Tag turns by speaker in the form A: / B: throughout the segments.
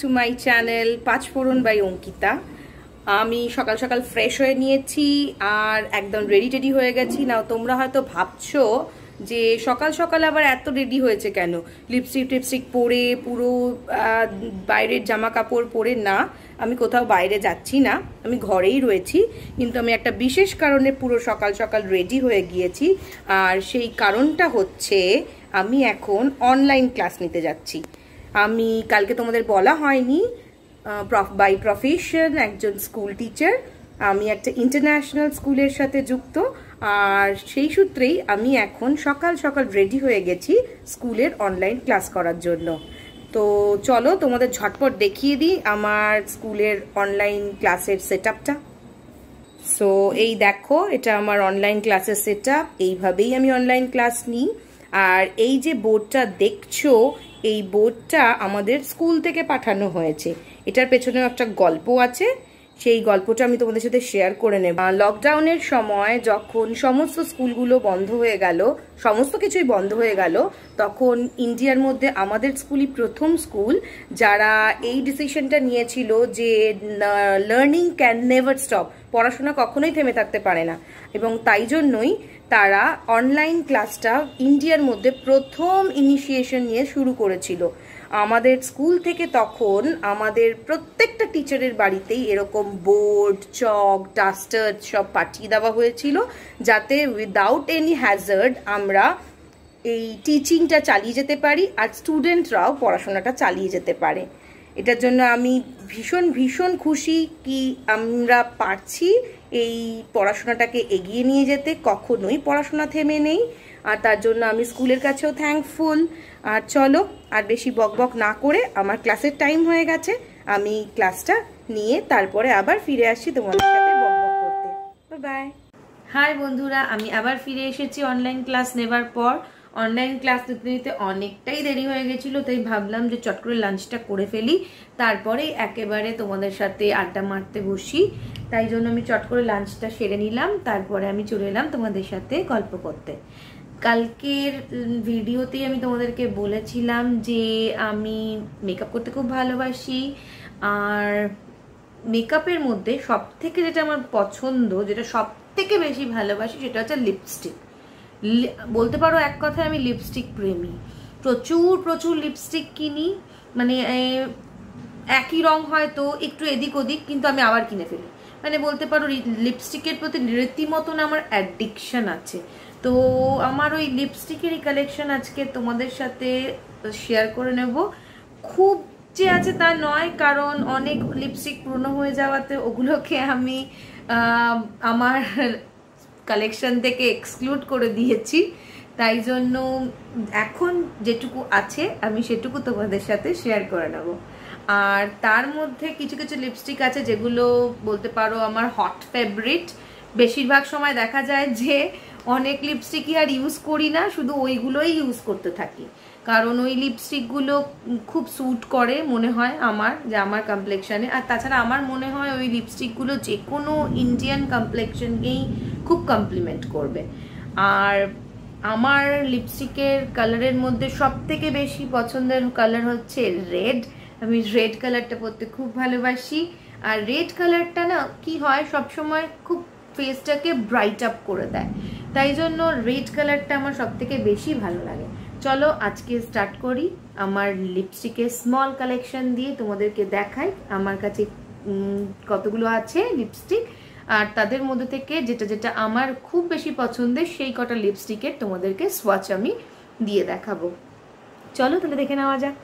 A: Two my channel Panchphoron by Ankita. আমি সকাল সকাল ফ্রেশ হয়ে নিয়েছি আর একদম রেডি হয়ে গেছি। নাও তোমরা হয়তো ভাবছো যে সকাল সকাল আবার এত রেডি হয়েছে কেন, লিপস্টিক পরে পুরো বাইরের জামা কাপড় পরে। না, আমি কোথাও বাইরে যাচ্ছি না, আমি ঘরেই রয়েছি, কিন্তু আমি একটা বিশেষ কারণে পুরো সকাল সকাল রেডি হয়ে গিয়েছি। আর সেই কারণটা হচ্ছে আমি এখন অনলাইন ক্লাস নিতে যাচ্ছি। আমি কালকে তোমাদের বলা হয়নি, বাই প্রফেশন একজন স্কুল টিচার। আমি একটা ইন্টারন্যাশনাল স্কুলের সাথে যুক্ত, আর সেই সূত্রেই আমি এখন সকাল সকাল রেডি হয়ে গেছি স্কুলের অনলাইন ক্লাস করার জন্য। তো চলো তোমাদের ঝটপট দেখিয়ে দিই আমার স্কুলের অনলাইন ক্লাসের সেটআপটা। সো এই দেখো, এটা আমার অনলাইন ক্লাসের সেটআপ। এইভাবেই আমি অনলাইন ক্লাস নিই। আর এই যে বোর্ডটা দেখছো, এই বোর্ডটা আমাদের স্কুল থেকে পাঠানো হয়েছে। এটার পেছনেও একটা গল্প আছে, সেই গল্পটা আমি তোমাদের সাথে শেয়ার করে নেব। লকডাউনের সময় যখন সমস্ত স্কুলগুলো বন্ধ হয়ে গেল, সমস্ত কিছুই বন্ধ হয়ে গেল, তখন ইন্ডিয়ার মধ্যে আমাদের স্কুলই প্রথম স্কুল যারা এই ডিসিশনটা নিয়েছিল যে লার্নিং ক্যান নেভার স্টপ, পড়াশোনা কখনোই থেমে থাকতে পারে না। এবং তাই জন্যই তারা অনলাইন ক্লাসটা ইন্ডিয়ার মধ্যে প্রথম ইনিশিয়েশন নিয়ে শুরু করেছিল। আমাদের স্কুল থেকে তখন আমাদের প্রত্যেকটা টিচারের বাড়িতেই এরকম বোর্ড, চক, ডাস্টার সব পাঠিয়ে দেওয়া হয়েছিল, যাতে উইদাউট এনি হ্যাজার্ড আমরা এই টিচিংটা চালিয়ে যেতে পারি আর স্টুডেন্টরাও পড়াশোনাটা চালিয়ে যেতে পারে। এটার জন্য আমি ভীষণ খুশি কি আমরা পারছি এই পড়াশোনাটাকে এগিয়ে নিয়ে যেতে। কখনোই পড়াশোনা থেমে নেই, আর তার জন্য আমি স্কুলের কাছেও থ্যাঙ্কফুল। আর চলো আর বেশি বকবক না করে, আমার ক্লাসের টাইম হয়ে গেছে, আমি ক্লাসটা নিয়ে তারপরে আবার ফিরে আসছি তোমাদের সাথে বকবক করতে। বাই। হাই বন্ধুরা, আমি আবার ফিরে এসেছি অনলাইন ক্লাস নেবার পর। অনলাইন ক্লাস নিতে নিতে অনেকটাই দেরি হয়ে গেছিলো, তাই ভাবলাম যে চট করে লাঞ্চটা করে ফেলি, তারপরেই একেবারে তোমাদের সাথে আড্ডা মারতে বসি। তাই জন্য আমি চট করে লাঞ্চটা সেরে নিলাম, তারপরে আমি চলে এলাম তোমাদের সাথে গল্প করতে। কালকের ভিডিওতেই আমি তোমাদেরকে বলেছিলাম যে আমি মেকআপ করতে খুব ভালোবাসি, আর মেকআপের মধ্যে সব থেকে যেটা আমার পছন্দ, যেটা সব থেকে বেশি ভালোবাসি, সেটা হচ্ছে লিপস্টিক। বলতে পারো এক কথায় আমি লিপস্টিক প্রেমী। প্রচুর লিপস্টিক কিনি, মানে একই রং হয়তো একটু এদিক ওদিক, কিন্তু আমি আবার কিনে ফেলি। মানে বলতে পারো লিপস্টিকের প্রতি রীতিমতন আমার অ্যাডিকশন আছে। তো আমার ওই লিপস্টিকেরই কালেকশন আজকে তোমাদের সাথে শেয়ার করে নেব। খুব যে আছে তা নয়, কারণ অনেক লিপস্টিক পুরনো হয়ে যাওয়াতে ওগুলোকে আমি আমার কালেকশন থেকে এক্সক্লুড করে দিয়েছি। তাই জন্য এখন যেটুকু আছে আমি সেটুকু তোমাদের সাথে শেয়ার করে নেব। আর তার মধ্যে কিছু লিপস্টিক আছে যেগুলো বলতে পারো আমার হট ফেভারিট। বেশিরভাগ সময় দেখা যায় যে অনেক লিপস্টিকই আর ইউজ করি না, শুধু ওইগুলোই ইউজ করতে থাকি, কারণ ওই লিপস্টিকগুলো খুব স্যুট করে মনে হয় আমার, যে আমার কমপ্লেকশানে। আর তাছাড়া আমার মনে হয় ওই লিপস্টিকগুলো যে কোনো ইন্ডিয়ান কমপ্লেকশনকেই খুব কমপ্লিমেন্ট করবে। আর আমার লিপস্টিকের কালারের মধ্যে সব থেকে বেশি পছন্দের কালার হচ্ছে রেড। আমি রেড কালারটা পরতে খুব ভালোবাসি। আর রেড কালারটা না কি হয়, সবসময় খুব ফেসটাকে ব্রাইট আপ করে দেয়, তাই জন্য রেড কালারটা আমার সব থেকে বেশি ভালো লাগে। চলো আজকে স্টার্ট করি আমার লিপস্টিকের স্মল কালেকশন দিয়ে, তোমাদেরকে দেখাই আমার কাছে কতগুলো আছে লিপস্টিক, আর তাদের মধ্যে থেকে যেটা আমার খুব বেশি পছন্দের সেই কটা লিপস্টিকের তোমাদেরকে সোয়াচ আমি দিয়ে দেখাবো। চলো তাহলে দেখে নেওয়া যাক।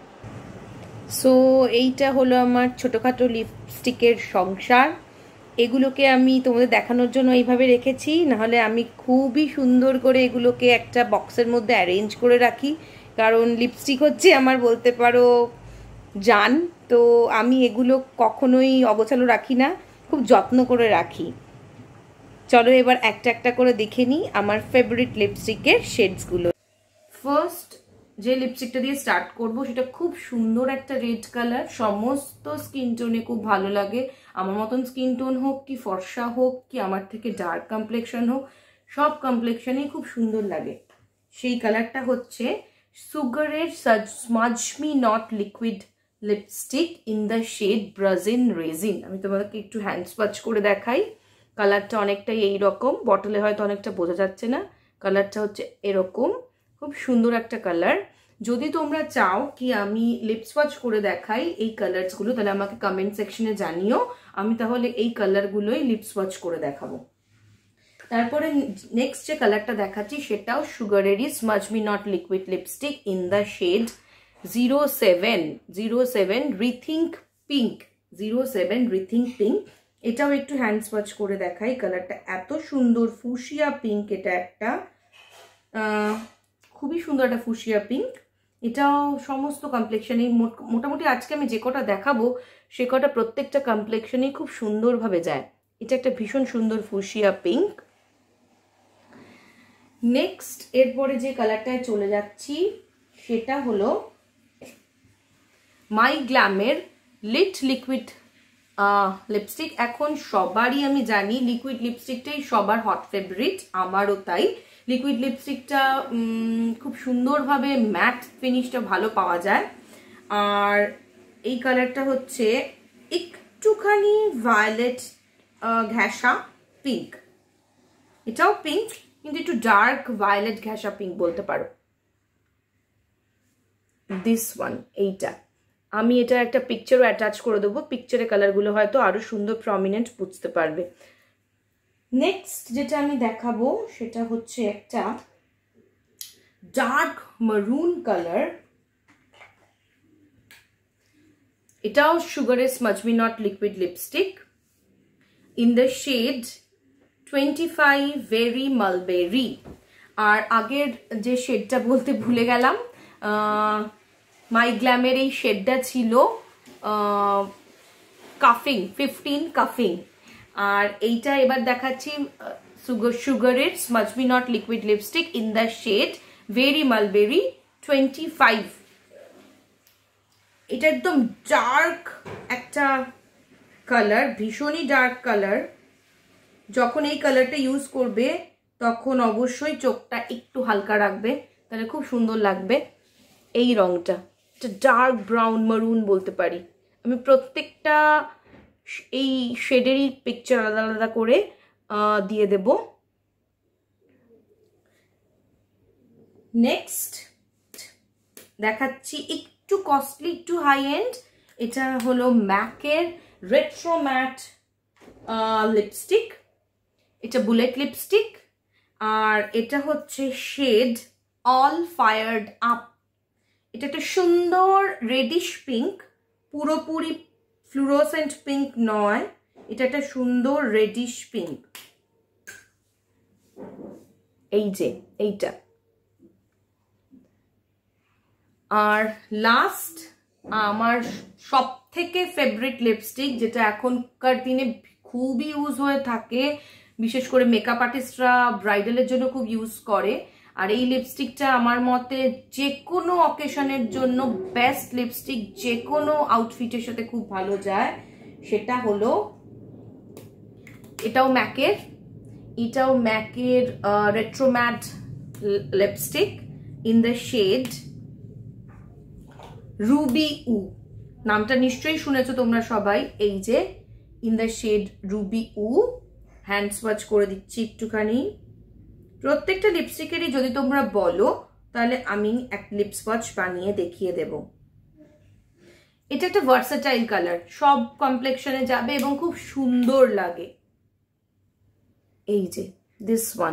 A: সো এইটা হলো আমার ছোটোখাটো লিপস্টিকের সংসার। এগুলোকে আমি তোমাদের দেখানোর জন্য এইভাবে রেখেছি, নাহলে আমি খুবই সুন্দর করে এগুলোকে একটা বক্সের মধ্যে অ্যারেঞ্জ করে রাখি, কারণ লিপস্টিক হচ্ছে আমার বলতে পারো জান। তো আমি এগুলো কখনোই অগোছালো রাখি না, খুব যত্ন করে রাখি। চলো এবার একটা করে দেখে নিই আমার ফেভারিট লিপস্টিকের শেডসগুলো। ফার্স্ট যে লিপস্টিকটা দিয়ে স্টার্ট করব সেটা খুব সুন্দর একটা রেড কালার, সমস্ত স্কিন টোনে খুব ভালো লাগে। আমার মতন স্কিন টোন হোক কি ফর্সা হোক কি আমার থেকে ডার্ক কমপ্লেকশন হোক, সব কমপ্লেকশনেই খুব সুন্দর লাগে। সেই কালারটা হচ্ছে সুগারের smudge me not liquid lipstick in the shade brazen raisin. আমি তোমাদেরকে একটু হ্যান্ড সোয়াচ করে দেখাই। কালারটা অনেকটাই এইরকম, বটলে হয়তো অনেকটা বোঝা যাচ্ছে না, কালারটা হচ্ছে এরকম, খুব সুন্দর একটা কালার। যদি তোমরা চাও কি আমি লিপ সোয়াচ করে দেখাই এই কালারসগুলো, তাহলে আমাকে কমেন্ট সেকশনে জানিও, আমি তাহলে এই কালারগুলোই লিপ সোয়াচ করে দেখাবো। তারপরে নেক্সট যে কালারটা দেখাচ্ছি সেটাও সুগারেরই smudge me not liquid lipstick in the shade 07 rethink pink, 07 rethink pink. এটাও একটু হ্যান্ড সোয়াচ করে দেখাই। কালারটা এত সুন্দর, ফুশিয়া পিঙ্ক, এটা একটা খুবই সুন্দর একটা ফুশিয়া পিঙ্ক। এটাও সমস্ত কমপ্লেক্সনেই মোটামুটি আজকে আমি যে কটা দেখাবো সে কটা প্রত্যেকটা কমপ্লেক্সনেই খুব সুন্দরভাবে যায়। এটা একটা ভীষণ সুন্দর ফুশিয়া পিঙ্ক। নেক্সট এরপরে যে কালারটায় চলে যাচ্ছি সেটা হলো মাই গ্ল্যামের লিট লিকুইড লিপস্টিক। এখন সবারই আমি জানি লিকুইড লিপস্টিকটাই সবার হট ফেভারিট, আমারও তাই। লিকুইড লিপস্টিকটা খুব সুন্দরভাবে ম্যাট ফিনিশটা ভালো পাওয়া যায়। আর এই কালারটা হচ্ছে একটুখানি ভায়োলেট ঘেঁষা পিঙ্ক, এটাও পিঙ্ক কিন্তু একটু ডার্ক ভায়োলেট ঘেঁষা পিঙ্ক বলতে পারো। দিস ওয়ান, এইটা আমি এটা একটা পিকচারও অ্যাটাচ করে দেবো, পিকচারে কালারগুলো হয়তো আরো সুন্দর প্রমিনেন্ট বুঝতে পারবে। নেক্সট যেটা আমি দেখাবো সেটা হচ্ছে একটা ডার্ক মারুন কালার। এটাও সুগারের smudge me not liquid lipstick in the shade 25 very mulberry. আর আগের যে শেডটা বলতে ভুলে গেলাম, মাই গ্ল্যামের এই শেডটা ছিল কাফিং 15 কাফিং। আর এইটা এবার দেখাচ্ছি সুগারের smudge me not liquid lipstick in the shade very mulberry 25। এটা একদম ডার্ক একটা কালার, ভীষণই ডার্ক কালার। যখন এই কালারটা ইউজ করবে তখন অবশ্যই চোখটা একটু হালকা রাখবে, তাহলে খুব সুন্দর লাগবে। এই রংটা এটা ডার্ক ব্রাউন মারুন বলতে পারি। আমি প্রত্যেকটা এই শেডেরই পিকচার আলাদা আলাদা করে দিয়ে দেব। নেক্সট দেখাচ্ছি একটু কস্টলি, একটু হাই এন্ড। এটা হলো ম্যাকের রেট্রো ম্যাট লিপস্টিক। এটা বুলেট লিপস্টিক আর এটা হচ্ছে শেড অল ফায়ার্ড আপ। এটা একটা সুন্দর রেডিশ পিঙ্ক, পুরোপুরি ফ্লুরোসেন্ট পিঙ্ক নয়, এটা একটা সুন্দর রেডিশ পিঙ্ক। এই যে এইটা। আর লাস্ট আমার সব থেকে ফেভারিট লিপস্টিক, যেটা এখনকার দিনে খুবই ইউজ হয়ে থাকে, বিশেষ করে মেকআপ আর্টিস্টরা ব্রাইডালের জন্য খুব ইউজ করে। আর এই লিপস্টিকটা আমার মতে যে কোনো অকেশনের জন্য বেস্ট লিপস্টিক, যে কোনো আউটফিটের সাথে খুব ভালো যায়। সেটা হলো এটাও ম্যাকের retro matte lipstick in the shade ruby woo. নামটা নিশ্চয়ই শুনেছো তোমরা সবাই। এই যে in the shade ruby woo. Hand swatch করে দিচ্ছি একটুখানি। প্রত্যেকটা লিপস্টিকেরই যদি তোমরা বলো তাহলে আমি এক লিপ সোয়াচ বানিয়ে দেখিয়ে দেব। এটা একটা ভার্সাটাইল কালার, সব কমপ্লেক্সনে যাবে এবং খুব সুন্দর লাগে। এই যে দিস ওয়ান,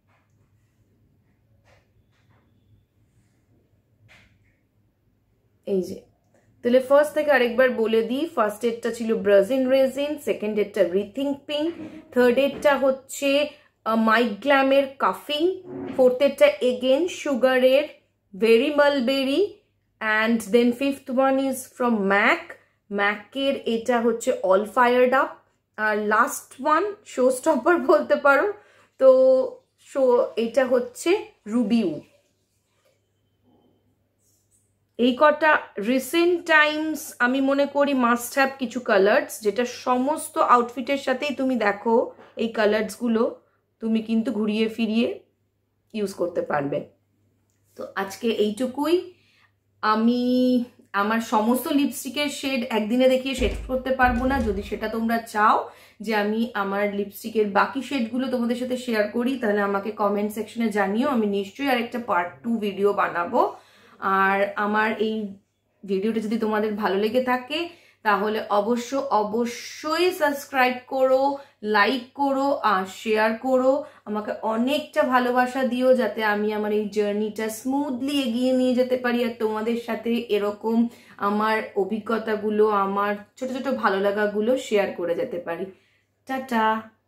A: এই যে। তাহলে ফার্স্ট থেকে আরেকবার বলে দিই, ফার্স্ট এডটা ছিল ব্রাজিন রেজিন, সেকেন্ড এডটা রিথিঙ্ক পিঙ্ক, থার্ড এডটা হচ্ছে মাই গ্ল্যামের কাফিং, ফোর্থ এডটা এগেন সুগারের very mulberry, and then fifth one is from ম্যাকের এটা হচ্ছে অল ফায়ার্ড আপ, আর লাস্ট ওয়ান শো স্টপার বলতে পারো তো এটা হচ্ছে রুবিউ। এই কটা রিসেন্ট টাইমস আমি মনে করি মাস্ট হ্যাভ কিছু কালার্স, যেটা সমস্ত আউটফিটের সাথেই তুমি দেখো এই কালার্সগুলো তুমি কিন্তু ঘুরিয়ে ফিরিয়ে ইউজ করতে পারবে। তো আজকে এইটুকুই। আমি আমার সমস্ত লিপস্টিকের শেড একদিনে দেখিয়ে শেড করতে পারবো না। যদি সেটা তোমরা চাও যে আমি আমার লিপস্টিকের বাকি শেডগুলো তোমাদের সাথে শেয়ার করি, তাহলে আমাকে কমেন্ট সেকশনে জানিও, আমি নিশ্চয়ই আরেকটা পার্ট 2 ভিডিও বানাবো। আর আমার এই ভিডিওটা যদি তোমাদের ভালো লেগে থাকে তাহলে অবশ্যই সাবস্ক্রাইব করো, লাইক করো আর শেয়ার করো। আমাকে অনেকটা ভালোবাসা দিও যাতে আমি আমার এই জার্নিটা স্মুথলি এগিয়ে নিয়ে যেতে পারি আর তোমাদের সাথে এরকম আমার অভিজ্ঞতাগুলো, আমার ছোট ছোট ভালো লাগাগুলো শেয়ার করে যেতে পারি। টাটা।